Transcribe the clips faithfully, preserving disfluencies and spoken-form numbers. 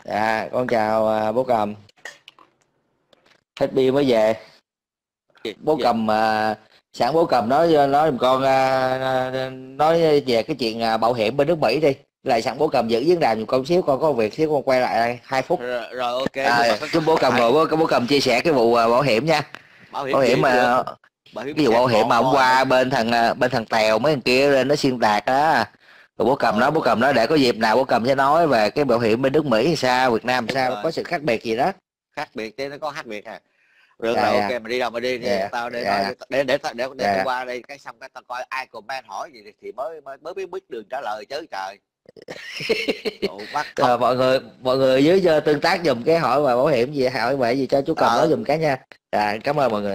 Dạ, con chào à, bố Cầm. Hết pin mới về. Gì? Bố Gì? Cầm à, sẵn bố Cầm nói nói giùm con à, nói về cái chuyện à, bảo hiểm bên nước Mỹ đi. Lại sẵn bố Cầm giữ diễn đàn giùm con xíu, con có việc xíu con quay lại đây hai phút. Rồi, rồi ok, nhưng mà À, có, chứ bố Cầm phải ngồi bố, bố Cầm chia sẻ cái vụ à, bảo hiểm nha. bảo Bảo hiểm hiểm gì mới được. mà Bảo hiểm cái vụ xe bảo hiểm mà cộ hôm rồi bảo qua bên thằng à, bên thằng Tèo mấy thằng kia lên nó xuyên tạc á. Rồi bố Cầm nói bố ờ, Cầm nói để có dịp nào bố Cầm sẽ nói về cái bảo hiểm bên nước Mỹ sao, Việt Nam đúng sao, rồi, có sự khác biệt gì đó. khác biệt chứ, nó có khác biệt à. Được Dạ rồi, ok, dạ mà đi đâu mà đi đi dạ tao để nói dạ để để để để, để tao dạ. qua đây cái xong cái tao coi ai comment hỏi gì thì mới mới mới biết biết đường trả lời chứ trời. Ủa, bắt Ờ, không. mọi người mọi người dưới cho tương tác dùm cái hỏi về bảo hiểm gì hỏi về gì cho chú Cầm nói ờ dùm cái nha. Dạ cảm ơn mọi người.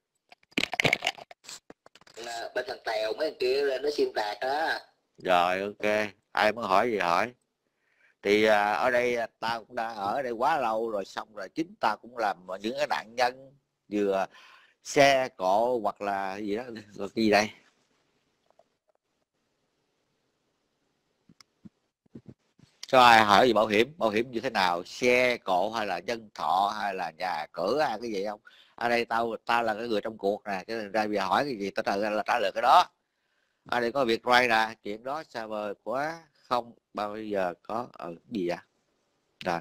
Là bên thằng Tèo mấy thằng kia lên nó xuyên tạc đó. Rồi ok, ai muốn hỏi gì hỏi. Thì à, ở đây à, tao cũng đã ở đây quá lâu rồi, xong rồi chính tao cũng làm những cái nạn nhân vừa xe cộ hoặc là gì đó. Rồi cái gì đây, có ai hỏi gì bảo hiểm bảo hiểm như thế nào, xe cộ hay là nhân thọ hay là nhà cửa hay cái gì không? Ở đây tao tao là cái người trong cuộc nè, cái ra bây giờ hỏi cái gì tao trả lời là trả lời cái đó. Ở đây có việc ray nè, chuyện đó xa vời quá không bao giờ có ở gì à. Rồi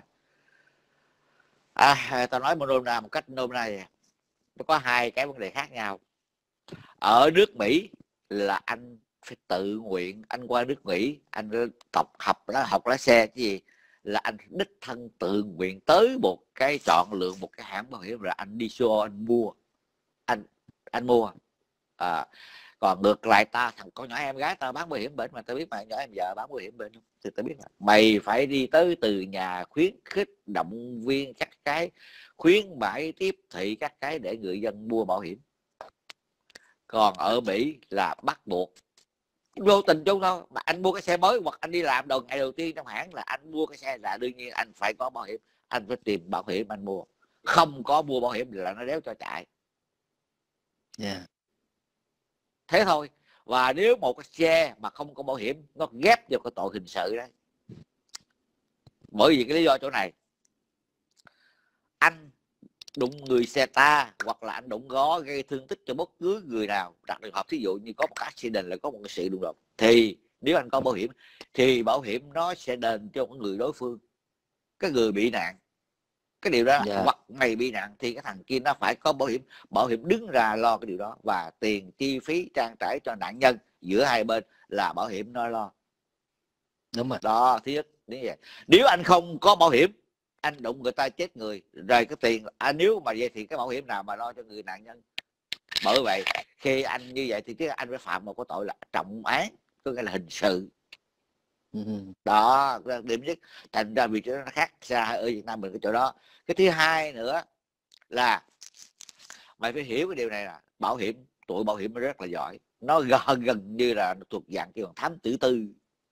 à, tao nói một nôm na một cách nôm na vậy. Nó có hai cái vấn đề khác nhau. Ở nước Mỹ là anh phải tự nguyện, anh qua nước Mỹ anh tập học lá học lái xe cái gì là anh đích thân tự nguyện tới một cái chọn lựa một cái hãng bảo hiểm rồi anh đi show anh mua, anh anh mua. À, còn ngược lại ta, thằng con nhỏ em gái tao bán bảo hiểm bệnh mà tao biết mà nhỏ em vợ bán bảo hiểm bệnh không thì tao biết là mày phải đi tới từ nhà khuyến khích động viên các cái, khuyến mãi tiếp thị các cái để người dân mua bảo hiểm. Còn ở Mỹ là bắt buộc, vô tình chung thôi, mà anh mua cái xe mới hoặc anh đi làm đầu ngày đầu tiên trong hãng là anh mua cái xe là đương nhiên anh phải có bảo hiểm, anh phải tìm bảo hiểm anh mua, không có mua bảo hiểm là nó đéo cho chạy. Yeah. Thế thôi. Và nếu một cái xe mà không có bảo hiểm nó ghép vào cái tội hình sự đấy. Bởi vì cái lý do chỗ này, anh đụng người xe ta hoặc là anh đụng gó gây thương tích cho bất cứ người nào, đặt trường hợp thí dụ như có một accident là có một cái sự đụng độ, thì nếu anh có bảo hiểm thì bảo hiểm nó sẽ đền cho người đối phương, cái người bị nạn. Cái điều đó Yeah. hoặc mày bị nạn thì cái thằng kia nó phải có bảo hiểm, bảo hiểm đứng ra lo cái điều đó, và tiền chi phí trang trải cho nạn nhân giữa hai bên là bảo hiểm nó lo. Đúng rồi Đó, thứ nhất. Nếu anh không có bảo hiểm, anh đụng người ta chết người rồi cái tiền à, nếu mà vậy thì cái bảo hiểm nào mà lo cho người nạn nhân. Bởi vậy khi anh như vậy thì chứ anh phải phạm một cái tội là trọng án, có nghĩa là hình sự. uh-huh. Đó điểm nhất, thành ra việc nó khác xa ở Việt Nam mình cái chỗ đó. Cái thứ hai nữa là mày phải hiểu cái điều này là bảo hiểm, tụi bảo hiểm nó rất là giỏi, nó gần gần như là thuộc dạng kiểu thám tử tư.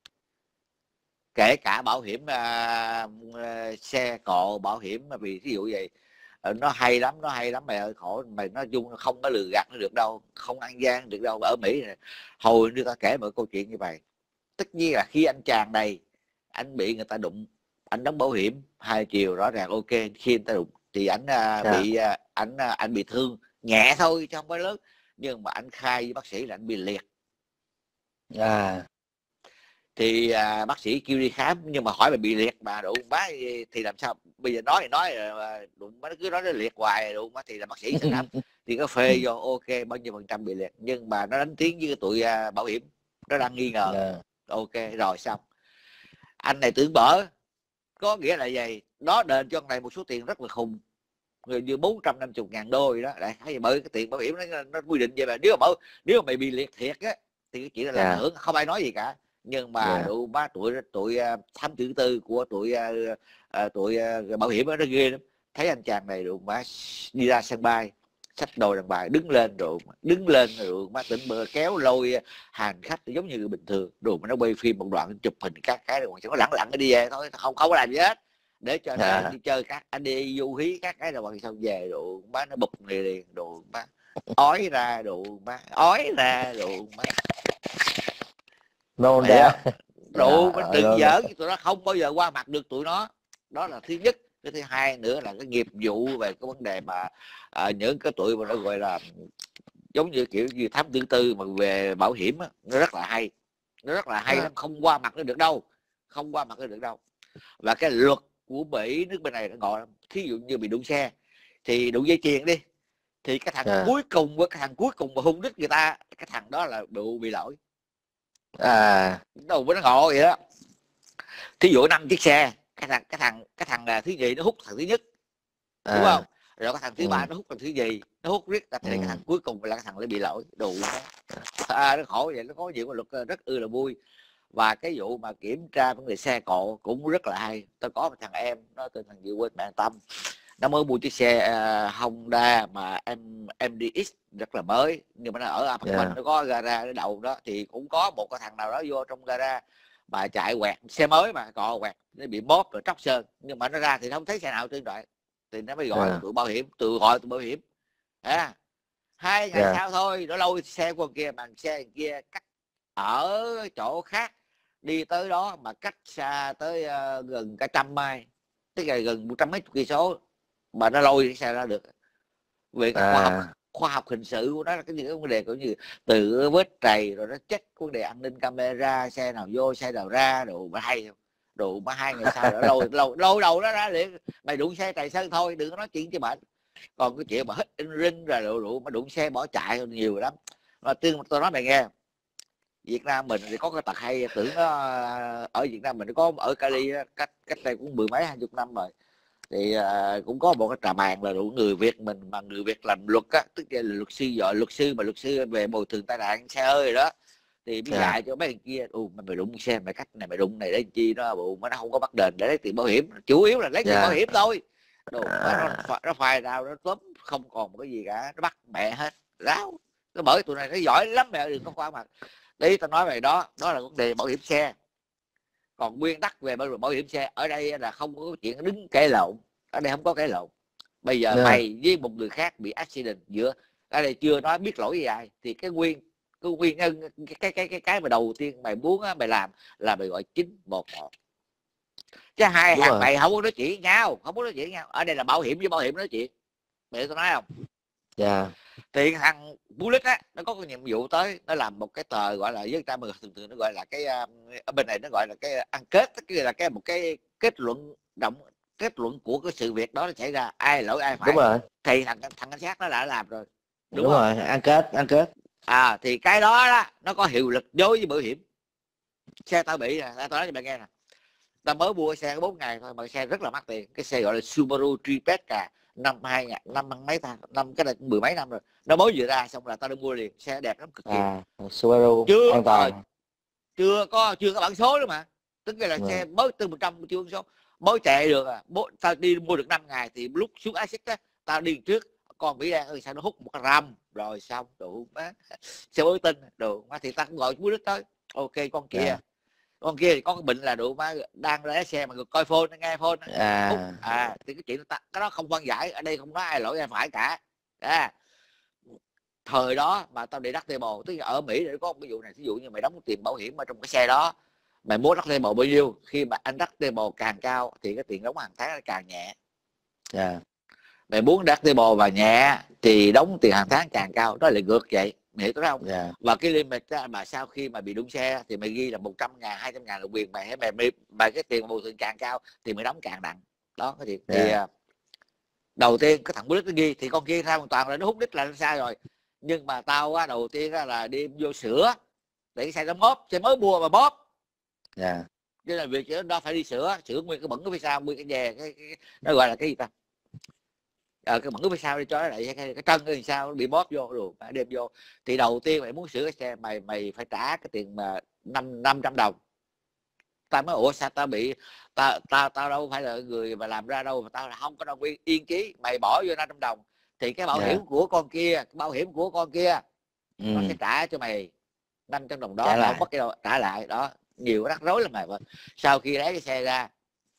Kể cả bảo hiểm uh, xe cộ, bảo hiểm vì ví dụ vậy nó hay lắm, nó hay lắm mày ơi, khổ mày, nó dung không có lừa gạt nó được đâu, không ăn gian được đâu. Ở Mỹ này hồi người ta kể một câu chuyện như vậy, tất nhiên là khi anh chàng này anh bị người ta đụng, anh đóng bảo hiểm hai chiều rõ ràng ok, khi người ta đụng thì anh uh, bị uh, anh uh, anh bị thương nhẹ thôi chứ không phải lớn, nhưng mà anh khai với bác sĩ là anh bị liệt. À. Thì à, bác sĩ kêu đi khám, nhưng mà hỏi mày bị liệt mà đụng bá thì làm sao bây giờ, nói thì nói đụng bá nó cứ nói nó liệt hoài đụng bá thì là bác sĩ sẽ khám thì có phê vô ok bao nhiêu phần trăm bị liệt, nhưng mà nó đánh tiếng với tụi à, bảo hiểm, nó đang nghi ngờ. Yeah. Ok rồi xong, anh này tưởng bở, có nghĩa là gì, nó đền cho anh này một số tiền rất là khùng, người như bốn trăm năm mươi ngàn đô gì đó. Đấy, hay bởi cái tiền bảo hiểm nó, nó quy định vậy mà, nếu mà bảo, nếu mà mày bị liệt thiệt á thì cái chuyện là yeah. hưởng không ai nói gì cả, nhưng mà yeah. đủ ba tuổi tuổi thám tử tư của tuổi uh, tuổi uh, bảo hiểm đó, nó ghê lắm. Thấy anh chàng này đủ má đi ra sân bay xách đồ đàn bài đứng lên rồi đứng lên rồi má tỉnh bờ kéo lôi hành khách giống như người bình thường, rồi mà nó quay phim một đoạn chụp hình các cái rồi chỉ có lẳng lặng đi về thôi, không không có làm gì hết để cho yeah. nó đi chơi các anh đi du hí các cái rồi bằng xong về đồ má nó bụp này liền đồ má ói ra đồ má ói ra đồ má nôn ra đủ mà đừng giỡn, tụi nó không bao giờ qua mặt được tụi nó. Đó là thứ nhất. Cái thứ hai nữa là cái nghiệp vụ về cái vấn đề mà à, những cái tuổi mà nó gọi là giống như kiểu như thám tử tư mà về bảo hiểm á, nó rất là hay, nó rất là hay à. lắm, không qua mặt nó được đâu, không qua mặt nó được đâu. Và cái luật của Mỹ nước bên này nó gọi là, thí dụ như bị đụng xe thì đụng dây chuyền đi, thì cái thằng à. cuối cùng với cái thằng cuối cùng mà hung đích người ta, cái thằng đó là bị bị lỗi. à. Đâu có nó ngộ vậy đó. Thí dụ năm chiếc xe, cái thằng cái thằng cái thằng là thứ gì nó hút thằng thứ nhất, à. đúng không? Rồi cái thằng thứ ừ. ba nó hút thằng thứ gì, nó hút riết thì ừ. cái thằng cuối cùng là cái thằng nó bị lỗi đủ. À, nó khổ vậy. Nó có nhiều luật rất ư là vui. Và cái vụ mà kiểm tra vấn đề xe cộ cũng rất là hay. Tôi có một thằng em, nó tên thằng gì quên bạn Tâm, nó mới mua chiếc xe uh, Honda mà em em đi X rất là mới, nhưng mà nó ở apartment, yeah. Nó có gara ở đầu đó, thì cũng có một cái thằng nào đó vô trong gara mà chạy quẹt xe mới mà cò quẹt, nó bị móp rồi tróc sơn, nhưng mà nó ra thì không thấy xe nào trên đoạn, thì nó mới gọi yeah. tụi bảo hiểm, tự gọi tụi bảo hiểm. À, hai ngày yeah. sau thôi nó lôi xe của kia bằng xe kia cắt ở chỗ khác đi tới đó mà cách xa tới uh, gần cả trăm mai, tức là gần một trăm mấy chục cây số mà nó lôi cái xe ra được. Về cái à. khoa học khoa học hình sự của nó là cái những cái vấn đề cũng như từ vết trầy rồi nó check vấn đề an ninh camera, xe nào vô xe nào ra, đồ mà hay đồ mà hai ngày sau đó lôi lôi lôi đầu nó ra liền, mày đụng xe trầy sơn thôi, đừng có nói chuyện cho bệnh. Còn cái chuyện mà hít in ring rồi đồ đủ mà đụng xe bỏ chạy nhiều lắm. Mà tương tôi nói mày nghe, Việt Nam mình thì có cái tật hay tưởng nó, ở Việt Nam mình có ở Cali cách cách đây cũng mười mấy hai chục năm rồi, thì uh, cũng có một cái trà màng là đủ người Việt mình mà người Việt làm luật á, tức là luật sư giỏi, luật sư mà luật sư về bồi thường tai nạn xe hơi đó, thì mới dạy cho mấy người kia, u mày, mày đụng xe mày cách này, mày đụng này để chi đó, bộ mà nó không có bắt đền để lấy tiền bảo hiểm, chủ yếu là lấy tiền yeah. bảo hiểm thôi. Đồ, nó, nó, nó phai rao, nó tóm không còn một cái gì cả, nó bắt mẹ hết ráo. Nó bởi tụi này nó giỏi lắm mẹ, đừng có qua mặt. Đấy, tao nói về đó, đó là vấn đề bảo hiểm xe. Còn nguyên tắc về bảo hiểm xe ở đây là không có chuyện đứng cãi lộn, ở đây không có cãi lộn. Bây giờ yeah. mày với một người khác bị accident giữa, ở đây chưa nói biết lỗi gì ai, thì cái nguyên cái nguyên nhân cái cái cái cái, cái mà đầu tiên mày muốn á, mày làm là mày gọi chín một một. Chứ hai Đúng thằng rồi. mày không có nói chuyện với nhau, không có nói chuyện với nhau. Ở đây là bảo hiểm với bảo hiểm nói chuyện. Mày tôi nói không? Dạ. Yeah. Thì thằng Bullet á, nó có cái nhiệm vụ tới, nó làm một cái tờ gọi là với ta mình thường thường nó gọi là cái ở bên này nó gọi là cái ăn kết, cái là cái một cái kết luận động kết luận của cái sự việc đó nó xảy ra, ai lỗi ai phải. Đúng rồi. Thì thằng thằng cảnh sát nó đã làm rồi. Đúng, Đúng rồi, ăn kết, ăn kết. À thì cái đó đó nó có hiệu lực đối với bảo hiểm. Xe tao bị nè, tao nói cho bạn nghe nè. Tao mới mua xe có bốn ngày thôi mà xe rất là mắc tiền, cái xe gọi là Subaru Tripeca năm hai ngàn năm mấy ta năm cái này mười mấy năm rồi, nó mới vừa ra xong là tao đã mua liền, xe đẹp lắm cực kỳ. À, Subaru chưa an toàn. Có, chưa có chưa có bản số nữa mà, tức là yeah. xe mới từ một trăm chưa có số, mới chạy được à. Bố, tao đi mua được năm ngày thì lúc xuống axit á, tao đi trước con Mỹ Đen ơi sao nó hút một cái ram rồi xong đủ má xe mới tin đủ má, thì tao cũng gọi chú Đức tới, ok con kia yeah. con kia thì có cái bệnh là đủ má đang lái xe mà coi phone nghe phone à. à thì cái chuyện đó, cái đó không phân giải, ở đây không nói ai lỗi ai phải cả. À, thời đó mà tao đi deductible, tức là ở Mỹ để có một cái vụ này, ví dụ như mày đóng tiền bảo hiểm ở trong cái xe đó, mày mua deductible bao nhiêu, khi mà anh deductible càng cao thì cái tiền đóng hàng tháng nó càng nhẹ. Yeah. Mày muốn deductible và nhẹ thì đóng tiền hàng tháng càng cao, đó là ngược vậy, mày hiểu không? Yeah. Và cái limit mà sau khi mà bị đụng xe thì mày ghi là một trăm ngàn, hai trăm ngàn là quyền mày, mày, mày, mày cái tiền bồi thường càng cao thì mày đóng càng nặng. Đó cái chuyện. Yeah. Thì đầu tiên cái thằng Bullet nó ghi thì con kia ra hoàn toàn là nó hút đích là nó sai rồi. Nhưng mà tao á, đầu tiên á, là đi vô sửa để cái xe nó móp, xe mới mua mà móp. Yeah. Chứ là việc đó phải đi sửa, sửa nguyên cái bẩn cái phía sau, nguyên cái dè cái, cái, nó gọi là cái gì ta? À, cái bẩn cái phía sau đi cho nó lại cái, cái, cái chân cái sao nó bị móp vô rồi đem vô. Thì đầu tiên mày muốn sửa cái xe mày mày phải trả cái tiền mà năm năm trăm đồng. Tao mới ủa sao tao bị tao tao tao đâu phải là người mà làm ra đâu mà tao không có đồng yên yên chí, mày bỏ vô năm trăm đồng thì cái bảo yeah. hiểm của con kia, cái bảo hiểm của con kia ừ. nó sẽ trả cho mày năm trăm đồng đó, trả không mất cái đâu, trả lại đó. Nhiều rắc rối lắm mày. Sau khi lấy cái xe ra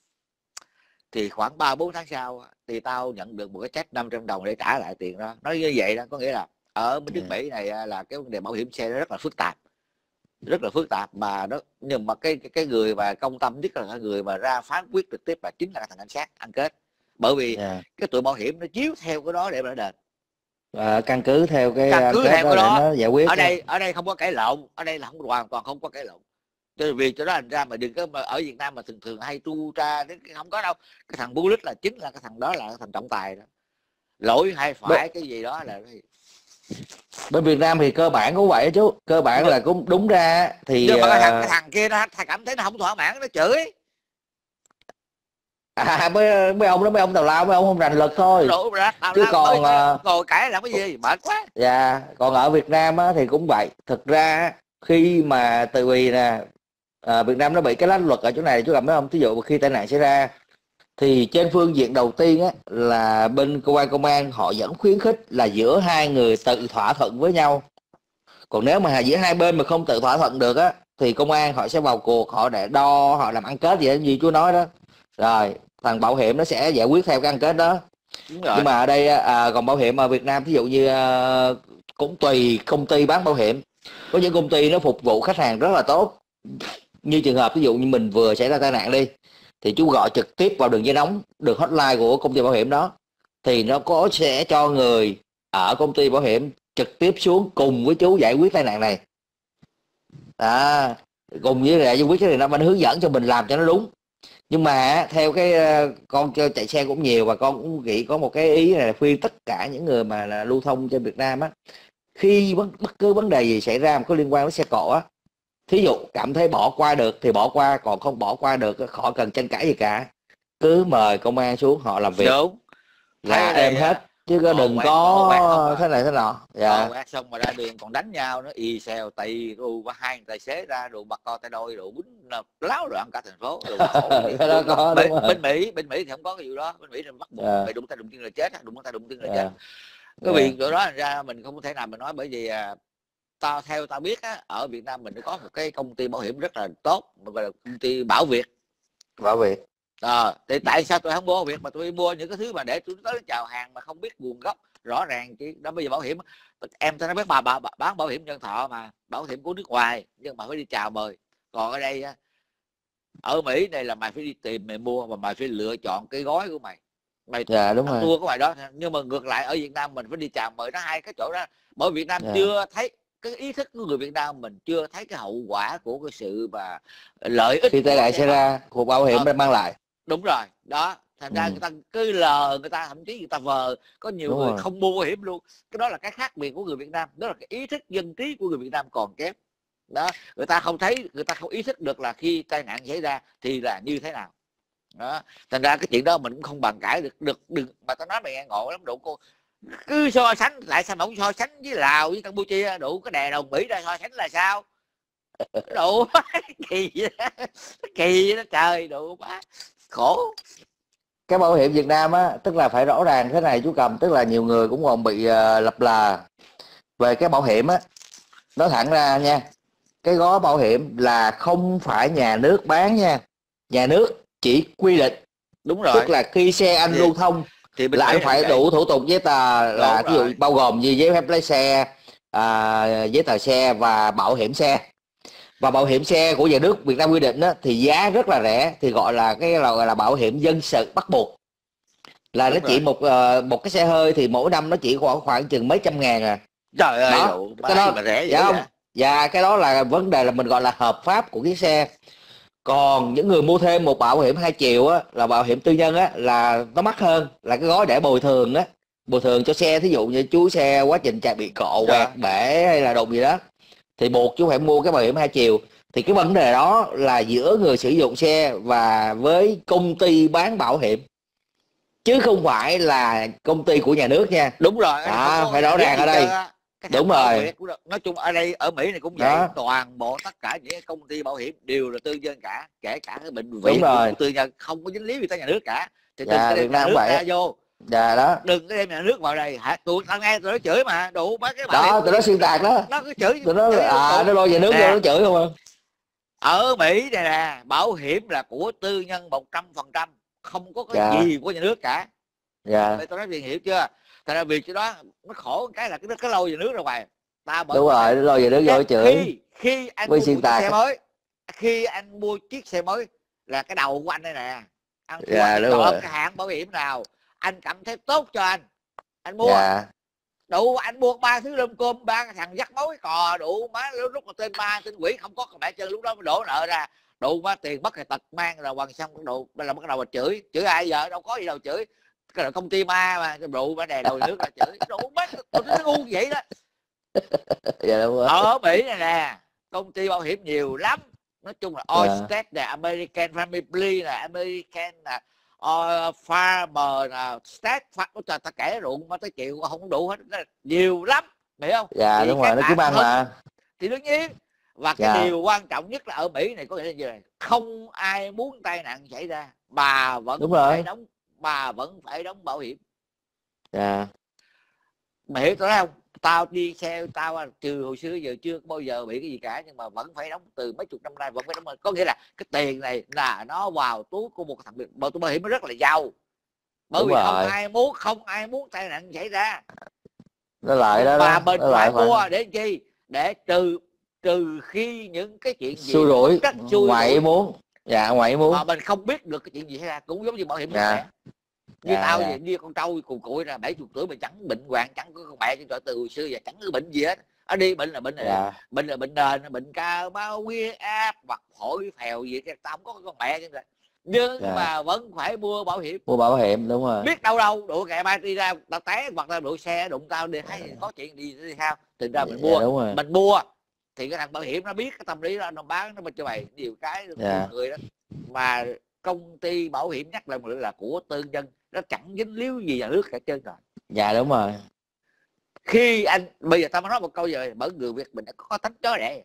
thì khoảng ba bốn tháng sau thì tao nhận được một cái check năm trăm đồng để trả lại tiền đó. Nói như vậy đó, có nghĩa là ở bên nước yeah. Mỹ này là cái vấn đề bảo hiểm xe nó rất là phức tạp. rất là phức tạp mà nó, nhưng mà cái cái, cái người mà công tâm nhất là cái người mà ra phán quyết trực tiếp là chính là thằng cảnh sát ăn kết, bởi vì yeah. cái tụi bảo hiểm nó chiếu theo cái đó để mà nó đền, À, căn cứ theo cái căn ăn cứ kết theo đó cái để đó. nó giải quyết Ở đó. đây ở đây không có cãi lộn, ở đây là không hoàn toàn không có cãi lộn. Cho nên vì cho đó thành ra mà đừng có mà ở Việt Nam mà thường thường hay tu tra đến không có đâu. Cái thằng Bullitt là chính là cái thằng đó là cái thằng trọng tài đó, lỗi hay phải Bên, cái gì đó là bên Việt Nam thì cơ bản cũng vậy đó chú, cơ bản nhưng, là cũng đúng ra thì nhưng mà cái thằng cái uh, thằng kia nó cảm thấy nó không thỏa mãn nó chửi. à, mấy, mấy ông đó, mấy ông tào lao, mấy ông không rành luật thôi, Đủ ra tao chứ lao còn tới uh, ngồi cãi làm cái gì mệt quá. dạ, còn ở Việt Nam á, thì cũng vậy. Thực ra khi mà từ vì nè, à, Việt Nam nó bị cái lách luật ở chỗ này chú gặp thấy không, ví dụ khi tai nạn xảy ra thì trên phương diện đầu tiên á, là bên cơ quan công an họ vẫn khuyến khích là giữa hai người tự thỏa thuận với nhau. Còn nếu mà giữa hai bên mà không tự thỏa thuận được á thì công an họ sẽ vào cuộc, họ để đo, họ làm ăn kết gì đó, như chú nói đó, rồi thằng bảo hiểm nó sẽ giải quyết theo cái ăn kết đó. Đúng Nhưng rồi. mà ở đây à, còn bảo hiểm ở Việt Nam ví dụ như à, cũng tùy công ty bán bảo hiểm, có những công ty nó phục vụ khách hàng rất là tốt, như trường hợp ví dụ như mình vừa xảy ra tai nạn đi thì chú gọi trực tiếp vào đường dây nóng, đường hotline của công ty bảo hiểm đó, thì nó có sẽ cho người ở công ty bảo hiểm trực tiếp xuống cùng với chú giải quyết tai nạn này, à, cùng với lại giải quyết cái này, nó mình hướng dẫn cho mình làm cho nó đúng. Nhưng mà theo cái con chạy xe cũng nhiều, và con cũng nghĩ có một cái ý này khuyên tất cả những người mà là lưu thông trên Việt Nam á, khi bất, bất cứ vấn đề gì xảy ra mà có liên quan đến xe cộ á, thí dụ cảm thấy bỏ qua được thì bỏ qua, còn không bỏ qua được khỏi cần tranh cãi gì cả, cứ mời công an xuống họ làm việc Đúng. là Thấy em đây hết, chứ có ngộ đừng quẹt ngộ quẹt không có à, thế này thế nọ. ngộ Dạ. quẹt xong mà ra đường còn đánh nhau nữa, y xèo tì rồi qua hai tài xế ra đồ bắt co tay đôi đồ quýnh láo loạn cả thành phố đồ khổ Cái đó có đúng rồi. bên Mỹ bên Mỹ thì không có cái vụ đó, bên Mỹ thì bắt buộc Dạ. mày đụng tay đụng chân là chết, đụng tay đụng chân là chết. Dạ. Cái Dạ. việc chỗ đó ra mình không thể nào mình nói, bởi vì à, tao theo tao biết á, ở Việt Nam mình có một cái công ty bảo hiểm rất là tốt gọi là công ty Bảo Việt. Bảo Việt. À, thì tại sao tôi không mua Việt mà tôi mua những cái thứ mà để tôi tới chào hàng mà không biết nguồn gốc rõ ràng chứ đó. Bây giờ bảo hiểm em tôi nói biết bà, bà, bà bán bảo hiểm nhân thọ mà bảo hiểm của nước ngoài, nhưng mà phải đi chào mời. Còn ở đây ở Mỹ này là mày phải đi tìm mày mua, và mày phải lựa chọn cái gói của mày, mày Dạ đúng rồi. tour của mày đó. Nhưng mà ngược lại ở Việt Nam mình phải đi chào mời, nó hai cái chỗ đó. Bởi Việt Nam Dạ. chưa thấy cái ý thức của người Việt Nam mình chưa thấy cái hậu quả của cái sự mà lợi ích Khi tai nạn xảy ra của bảo hiểm ờ, mang lại. đúng rồi đó. Thành ra Ừ. người ta cứ lờ, người ta thậm chí người ta vờ, có nhiều Đúng người rồi. không mua bảo hiểm luôn. Cái đó là cái khác biệt của người Việt Nam, đó là cái ý thức dân trí của người Việt Nam còn kém đó. Người ta không thấy, người ta không ý thức được là khi tai nạn xảy ra thì là như thế nào đó. Thành ra cái chuyện đó mình cũng không bàn cãi được được đừng mà tao nói mày nghe ngộ lắm đủ. Cô cứ so sánh lại sao mà không so sánh với Lào với Campuchia, đủ cái đè đồng Mỹ ra so sánh là sao đủ kỳ vậy đó. Kỳ đó trời, đủ quá khổ. Cái bảo hiểm Việt Nam á, tức là phải rõ ràng thế này chú Cầm, tức là nhiều người cũng còn bị uh, lập là về cái bảo hiểm á. Nói thẳng ra nha, cái gói bảo hiểm là không phải nhà nước bán nha, nhà nước chỉ quy định. Đúng rồi, tức là khi xe anh thì, lưu thông thì là anh phải đủ thủ tục giấy tờ, là ví dụ bao gồm như giấy phép lái xe, à, giấy tờ xe và bảo hiểm xe. Và bảo hiểm xe của nhà nước Việt Nam quy định đó, thì giá rất là rẻ, thì gọi là cái là, gọi là bảo hiểm dân sự bắt buộc, là đúng nó chỉ rồi. một uh, một cái xe hơi thì mỗi năm nó chỉ khoảng khoảng chừng mấy trăm ngàn à. Trời ơi Đó, đủ, cái đó mà rẻ dạ dữ không vậy. dạ cái đó là vấn đề là mình gọi là hợp pháp của cái xe. Còn những người mua thêm một bảo hiểm hai chiều á, là bảo hiểm tư nhân á, là nó mắc hơn, là cái gói để bồi thường á, bồi thường cho xe, thí dụ như chú xe quá trình chạy bị cộ quẹt bể hay là đụng gì đó thì buộc chú phải mua cái bảo hiểm hai chiều. Thì cái vấn đề đó là giữa người sử dụng xe và với công ty bán bảo hiểm, chứ không phải là công ty của nhà nước nha. Đúng rồi, À, phải rõ ràng ở đây. cái Đúng rồi. Việt, nói chung ở đây ở Mỹ này cũng vậy đó. Toàn bộ tất cả những công ty bảo hiểm đều là tư nhân cả, kể cả cái bệnh viện cũng tư nhân, không có dính líu gì tới nhà nước cả. Thì đừng dạ, có đem nhà nước ra vô. Dạ đó. Đừng có đem nhà nước vào đây hả? Tụi tao nghe tụi nó chửi mà đủ mấy cái bảo đó hiểm tụi nó xuyên tạc đó, nó cứ chửi tụi nó à nó lôi nhà nước vô nó chửi không à. Ở Mỹ này nè, bảo hiểm là của tư nhân một trăm phần trăm, không có cái dạ. gì của nhà nước cả. Dạ. Tôi nói việc hiểu chưa? Thành ra việc cái đó nó khổ cái là cái cái lôi về nước ra ngoài. Ta bởi đúng rồi, nó lôi về nước vô chửi. Khi Khi anh Quay mua xuyên một chiếc xe tạc. mới, khi anh mua chiếc xe mới là cái đầu của anh đây nè, anh thu Dạ anh đúng chọn rồi. cái hãng bảo hiểm nào anh cảm thấy tốt cho anh anh mua. Dạ. Đủ anh mua ba thứ lơm cơm, ba cái thằng dắt mối cò đủ má, lúc mà tên ma tên quỷ không có mẹ chân, lúc đó mới đổ nợ ra đủ má, tiền mất thì tật mang rồi hoàn xong đủ là bắt đầu mà chửi chửi ai giờ, đâu có gì đâu chửi cái là công ty ma mà đủ má đè nồi nước là chửi đủ má, tôi nó ngu vậy đó. Dạ đúng rồi. Ở Mỹ này nè công ty bảo hiểm nhiều lắm, nói chung là Allstate nè, American Family nè, American nè, uh, Farmer nè, State Farm, ta, ta kể ruộng mà tới chịu không đủ hết, nhiều lắm, hiểu không? Dạ Thì đúng rồi, nó cứ mang mà. Thì đương nhiên, và cái Dạ. điều quan trọng nhất là ở Mỹ này có nghĩa là gì này, không ai muốn tai nạn xảy ra, bà vẫn Đúng phải rồi. đóng, bà vẫn phải đóng bảo hiểm. Dạ. Mày hiểu tôi không? Tao đi xe tao trừ hồi xưa giờ chưa bao giờ bị cái gì cả, nhưng mà vẫn phải đóng, từ mấy chục năm nay vẫn phải đóng. Có nghĩa là cái tiền này là nó vào túi của một thằng bảo bảo hiểm nó rất là giàu, bởi Đúng vì rồi. không ai muốn không ai muốn tai nạn xảy ra. Nó lại đó Mà đó. mình Nó phải lại mua phải... để chi? Để trừ trừ khi những cái chuyện gì xui rủi, rất xui ngoại rủi muốn. Dạ ngoại muốn mà mình không biết được cái chuyện gì xảy ra, cũng giống như bảo hiểm sức dạ. khỏe. Như Dạ, tao dạ. vậy, như con trâu cùi cụi là bảy mươi tuổi mà chẳng bệnh hoạn, chẳng có con mẹ cho từ hồi xưa giờ chẳng có bệnh gì hết. Ở đi bệnh là bệnh là Dạ. bệnh là bệnh nền, bệnh cao máu, huyết áp hoặc phổi phèo gì, tao không có con mẹ chứ. Nhưng Dạ. mà vẫn phải mua bảo hiểm. Mua bảo hiểm đúng rồi. Biết đâu đâu đụng ngày mai đi ra tao té hoặc là đụng xe đụng tao đi, hay có chuyện gì thì sao, thì ra mình mua. Dạ, đúng rồi. Mình mua thì cái thằng bảo hiểm nó biết cái tâm lý đó, nó bán nó cho mày nhiều cái Dạ. người đó. Mà công ty bảo hiểm nhắc lại một lần là của tư nhân, nó chẳng dính líu gì vào nước cả trơn rồi. Dạ đúng rồi. Khi anh bây giờ tao mới nói một câu giờ, bởi người Việt mình đã có tánh chó đẻ.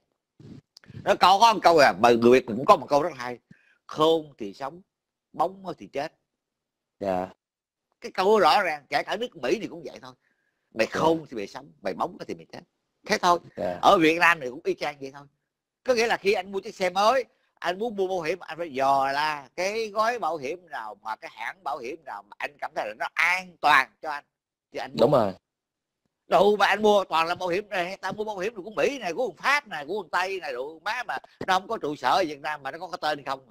Nó có có một câu là bởi người Việt cũng có một câu rất hay: khôn thì sống, bóng thì chết. Dạ. Cái câu rõ ràng, kể cả nước Mỹ thì cũng vậy thôi. Mày khôn thì mày sống, mày bóng thì mày chết, thế thôi. Dạ. Ở Việt Nam thì cũng y chang vậy thôi. Có nghĩa là khi anh mua chiếc xe mới, anh muốn mua bảo hiểm, anh phải dò là cái gói bảo hiểm nào mà cái hãng bảo hiểm nào mà anh cảm thấy là nó an toàn cho anh thì anh mua. Đúng rồi. Đủ mà anh mua toàn là bảo hiểm này, tao mua bảo hiểm của Mỹ này, của Pháp này, của Tây này, đủ má mà nó không có trụ sở ở Việt Nam mà nó có cái tên không,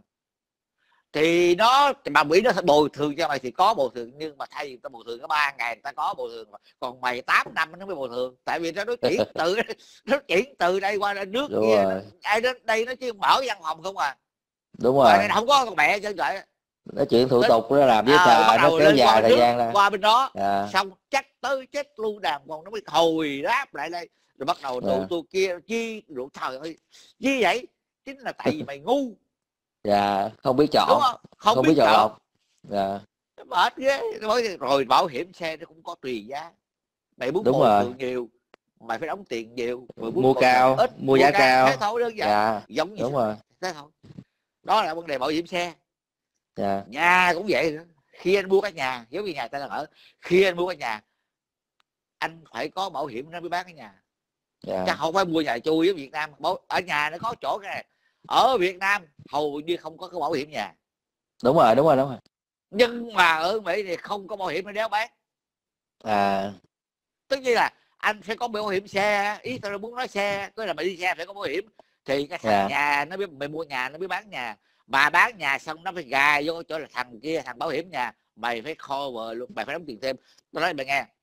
thì nó bà Mỹ nó sẽ bồi thường cho mày thì có bồi thường, nhưng mà thay vì tao bồi thường có ba ngày ta có bồi thường, còn mày tám năm nó mới bồi thường, tại vì nó chuyển từ nó chuyển từ đây qua đây nước Đúng kia, rồi. ai đến đây nó chỉ mở văn phòng không à. Đúng rồi. Mà không có con mẹ chân vậy. Nó chuyện thủ tục nó làm với à, trời, nó kéo dài thời gian ra. Qua bên đó Dạ. xong chắc tới chết luôn đàng hoàng nó mới hồi đáp lại đây, rồi bắt đầu tụ tụ kia chi rủ, trời ơi chi vậy, chính là tại vì mày ngu. Dạ, không biết chọn. Đúng không? Không, không biết, biết chọn, chọn. Dạ. Mệt ghê. Rồi bảo hiểm xe nó cũng có tùy giá, mày muốn Đúng bồi rồi. thường nhiều mày phải đóng tiền nhiều, mày muốn Mua cao ít mua giá cao, thế thôi, đơn giản. Dạ. Giống như đúng rồi. thế thôi. Đó là vấn đề bảo hiểm xe. Dạ. Nhà cũng vậy nữa. Khi anh mua cái nhà, giống như nhà ta đang ở, khi anh mua cái nhà anh phải có bảo hiểm nó mới bán cái nhà. Dạ. Chắc không phải mua nhà chui ở Việt Nam. Ở nhà nó có chỗ cái này, ở Việt Nam hầu như không có cái bảo hiểm nhà. Đúng rồi, đúng rồi, đúng rồi. Nhưng mà ở Mỹ thì không có bảo hiểm nó đéo bán. À. Tất nhiên là anh sẽ có bảo hiểm xe, ý tôi muốn nói xe, tức là mày đi xe phải có bảo hiểm, thì cái thằng Yeah. nhà nó biết mày mua nhà nó biết bán nhà, mà bán nhà xong nó phải gài vô chỗ là thằng kia, thằng bảo hiểm nhà mày phải cover luôn, mày phải đóng tiền thêm. Tôi nói mày nghe,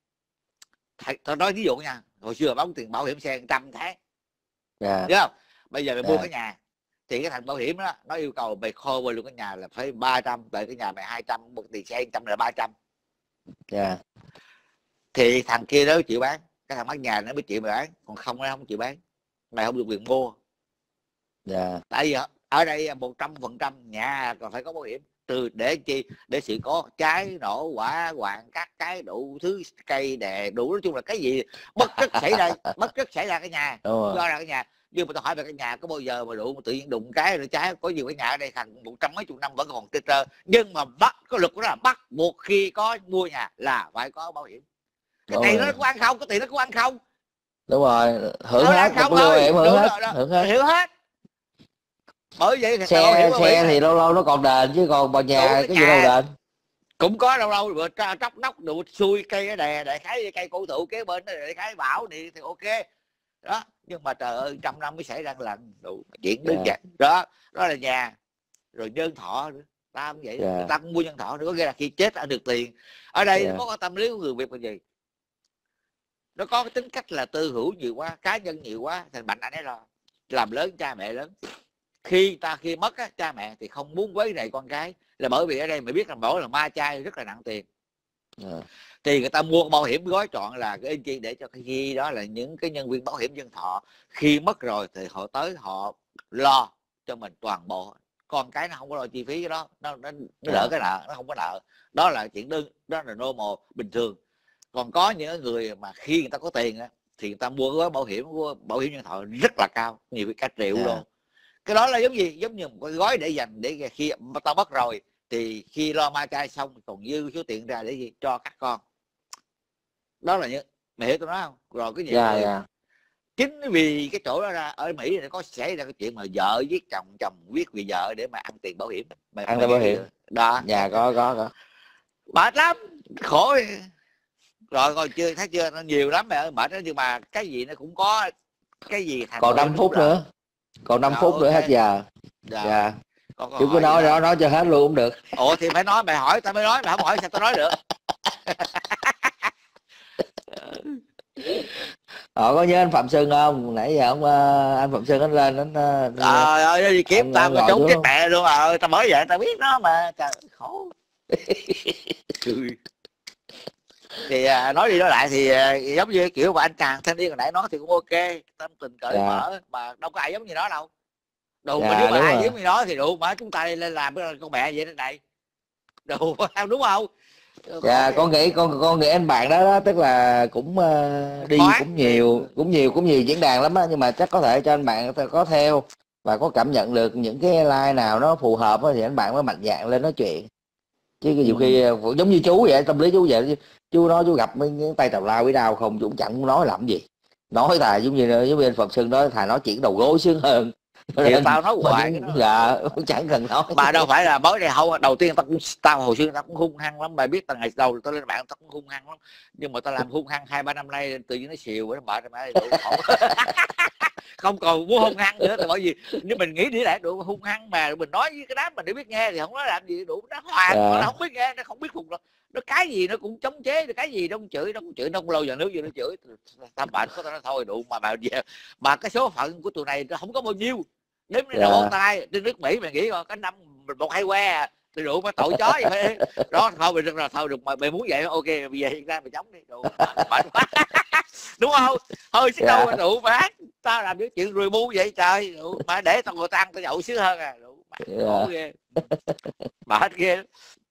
tôi nói ví dụ nha, hồi xưa đóng tiền bảo hiểm xe một trăm tháng, Yeah. đúng không? Bây giờ mày mua Yeah. cái nhà thì cái thằng bảo hiểm đó nó yêu cầu mày cover luôn cái nhà là phải ba trăm, tại cái nhà mày hai trăm, một tiền xe một trăm là ba trăm. Yeah. Thì thằng kia đó chịu bán, cái thằng bán nhà nó mới chịu bán, còn không nó không chịu bán, mày không được quyền mua. Yeah. Tại vì ở đây một trăm phần trăm nhà còn phải có bảo hiểm, từ để chi, để sự có cháy nổ hỏa hoạn các cái đủ thứ, cây đè đủ, nói chung là cái gì bất trắc xảy ra, bất trắc xảy ra cái nhà, do ra cái nhà. Nhưng mà tôi hỏi về cái nhà có bao giờ mà đủ mà tự nhiên đụng cái rồi cháy? Có nhiều cái nhà ở đây thằng một trăm mấy chục năm vẫn còn tê trơ, nhưng mà bắt có luật đó là bắt buộc khi có mua nhà là phải có bảo hiểm. Cái Đúng tiền rồi. nó có ăn không, cái tiền nó có ăn không, Đúng rồi, hưởng nó hết, không một thôi, hưởng đúng hết, rồi đó. hưởng hết. Hiểu hết. Bởi vậy thì xe xe, xe thì lâu lâu nó còn đền, chứ còn bằng nhà cái, cái gì đâu đền. Cũng có lâu lâu vừa tróc nóc đủ xui cây cái đè, đại khái cây cổ thụ kế bên để khái bảo thì thì ok. đó. Nhưng mà trời ơi, trăm năm mới xảy ra lần đủ chuyện đơn yeah. giản đó. Đó là nhà. Rồi nhân thọ nữa, ta cũng vậy, yeah. người ta cũng mua nhân thọ nữa, có nghĩa là khi chết ăn được tiền. Ở đây yeah. có cái tâm lý của người Việt là gì, nó có cái tính cách là tư hữu nhiều quá, cá nhân nhiều quá, thành bệnh anh ấy là làm lớn cha mẹ lớn. Khi ta khi mất á, cha mẹ thì không muốn quấy rầy con cái, là bởi vì ở đây mày biết là mỗi là ma chay rất là nặng tiền. yeah. Thì người ta mua bảo hiểm gói trọn là cái chi để cho cái gì đó là những cái nhân viên bảo hiểm nhân thọ khi mất rồi thì họ tới họ lo cho mình toàn bộ, con cái nó không có lo chi phí cái đó, nó nó, nó đỡ cái nợ, nó không có nợ. Đó là chuyện đơn, đó là normal bình thường. Còn có những người mà khi người ta có tiền á, thì người ta mua gói bảo hiểm của bảo hiểm nhân thọ rất là cao, nhiều cái cả triệu yeah. đô. Cái đó là giống gì, giống như một cái gói để dành để khi tao mất rồi thì khi lo ma chay xong còn dư số tiền ra để gì cho các con. Đó là những mày hiểu tôi nói không? Rồi cái gì yeah, yeah. chính vì cái chỗ đó ra ở Mỹ thì có xảy ra cái chuyện mà vợ giết chồng, chồng giết vì vợ để mà ăn tiền bảo hiểm. Mày, ăn tiền bảo hiểm đó. Dạ có có có mệt lắm, khổ. Rồi còn chưa thấy chưa, nó nhiều lắm mày ơi, mệt đó. Nhưng mà cái gì nó cũng có cái gì thành còn năm phút nữa, còn năm phút nữa hết giờ. Dạ. dạ Chứ cứ nói đó nói cho hết luôn cũng được. Ủa thì phải nói, mày hỏi tao mới nói, mày không hỏi sao tao nói được. Họ có nhớ anh Phạm Sơn không? Nãy giờ ông anh Phạm Sơn anh lên anh trời ơi đi kiếm tao mà trốn chết mẹ luôn rồi, tao mới vậy tao biết nó mà, trời khổ. Thì à, nói đi nói lại thì à, giống như kiểu mà anh chàng thanh niên hồi nãy nói thì cũng ok, tâm tình cởi yeah. mở, mà đâu có ai giống như nó đâu. Đủ yeah, mà nếu mà ai rồi. giống như nó thì đủ mà chúng ta lên làm cái con mẹ vậy thế này. Đủ đúng không? Dạ yeah, con nghĩ con con nghĩ anh bạn đó, đó tức là cũng uh, đi Khoát. cũng nhiều cũng nhiều cũng nhiều diễn đàn lắm á, nhưng mà chắc có thể cho anh bạn có theo và có cảm nhận được những cái like nào nó phù hợp thì anh bạn mới mạnh dạn lên nói chuyện. Chứ nhiều khi ừ. giống như chú vậy, tâm lý chú vậy, chú nói chú gặp mấy tay tào lao với đau không, chú cũng chẳng nói làm gì, nói thà giống như giống như anh Phật Sơn đó, thà nói chuyện đầu gối sướng hơn. Thì tao nói hoài cái đó. Dạ chẳng cần nói. Mà đâu phải là mới đây không, đầu tiên tao cũng tao hồi xưa tao cũng hung hăng lắm, mày biết tao ngày đầu tao lên mạng tao cũng hung hăng lắm, nhưng mà tao làm hung hăng hai ba năm nay tự nhiên nó xìu nó mệt rồi đủ khổ. Không còn muốn hung hăng nữa, tại bởi vì nếu mình nghĩ đi lại đủ hung hăng mà mình nói với cái đám mình để biết nghe thì không nói làm gì đủ, nó hoàn yeah. nó không biết nghe, nó không biết phục, nó cái gì nó cũng chống chế, cái gì nó cũng chửi, nó cũng chửi, nó không lâu giờ nước gì nó chửi. Tao bệnh có tao nói thôi đủ mà mà về mà cái số phận của tụi này nó không có bao nhiêu, đếm yeah. đầu tay trên nước Mỹ mày nghĩ coi cái năm một hai que à, thì đủ mà tội chó vậy đó. Thôi mày là thôi được, mà mày muốn vậy ok bây giờ hiện ra mày chống đi đủ bệnh quá. Đúng không? Hơi xíu đâu đủ bác tao làm những chuyện rùi bu vậy trời đủ, mà để tao ngồi tao ăn tao nhậu xíu hơn à đủ khổ ghê, mệt ghê.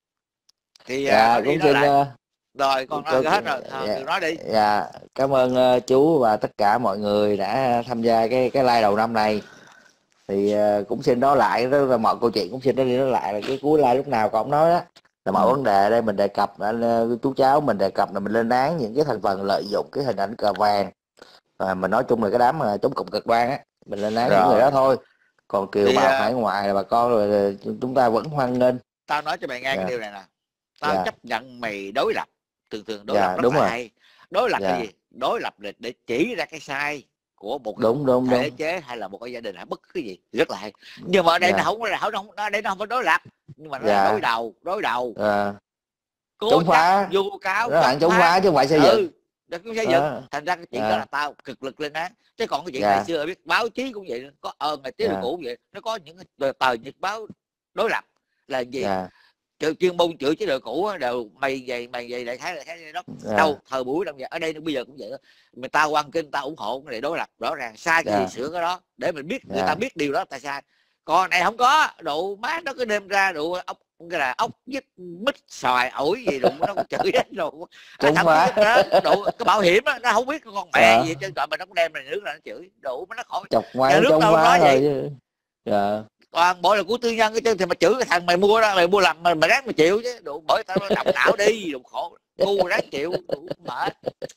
Thì dạ, uh, cũng xin lại. Rồi con nói hết rồi, à, dạ, nói đi. Dạ, cảm ơn uh, chú và tất cả mọi người đã tham gia cái cái live đầu năm này. Thì uh, cũng xin nói lại đó là mọi câu chuyện cũng xin nói đi nói lại là cái cuối live lúc nào cũng nói đó là mọi ừ. vấn đề đây mình đề cập, anh uh, chú cháu mình đề cập là mình lên án những cái thành phần lợi dụng cái hình ảnh cờ vàng, và mình nói chung là cái đám mà chống cộng cực đoan á, mình lên án những người đó thôi. Còn kiều bào hải ngoại là bà con rồi chúng ta vẫn hoan nghênh. Tao nói cho mày nghe yeah. cái điều này nè, tao yeah. chấp nhận mày đối lập, thường thường đối yeah, lập rất đúng là rồi. hay. Đối lập yeah. cái gì? Đối lập để, để chỉ ra cái sai của một đúng, đúng, thể đúng. chế hay là một cái gia đình hay bất cứ cái gì rất là hay. Nhưng mà ở đây yeah. nó không là không nó đây nó không phải đối lập, nhưng mà nó yeah. là đối đầu, đối đầu. Yeah. Cố chống phá, vô cáo, nó hẳn chống phá chứ không phải xây dựng. Ừ, được cũng xây dựng. À. Thành ra cái chuyện à. đó là tao cực lực lên án. Chứ còn cái chuyện dạ. ngày xưa biết báo chí cũng vậy, có ờ ngày tiếng dạ. cũ cũng vậy, nó có những cái tờ nhật báo đối lập là gì? Dạ. Chuyên môn chửi chế độ cũ đều mày vậy mày vậy lại thấy là thấy đó dạ. đâu thời buổi đâu vậy. Ở đây bây giờ cũng vậy đó, người ta quan kinh ta ủng hộ cái này đối lập rõ ràng, sai cái dạ. gì sửa cái đó để mình biết, dạ. người ta biết điều đó tại sai. Còn này không có đủ má, nó cứ đem ra đủ ốc cái là ốc vít mít xoài ổi gì đủ nó cũng chửi hết rồi. Thậm chí đó đủ cái bảo hiểm đó, nó không biết con mẹ dạ. gì trên trời mình nó cũng đem này nước là nó chửi đủ mà nó khỏi chọc ngoái chống phá rồi. Dạ. Toàn bộ là của tư nhân cái chân thì mà chửi cái thằng mày mua đó, mày mua làm mày, mày ráng mà chịu chứ đủ, bởi tao động não đi đủ khổ ngu ráng chịu đủ mệt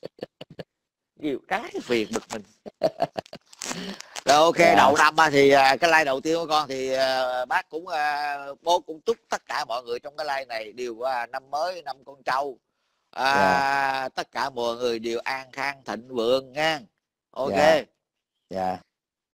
nhiều cái phiền bực mình. Rồi ok yeah. đầu năm thì cái like đầu tiên của con thì uh, bác cũng uh, bố cũng chúc tất cả mọi người trong cái like này đều uh, năm mới năm con trâu, uh, yeah. tất cả mọi người đều an khang thịnh vượng nha. Ok yeah. Dạ.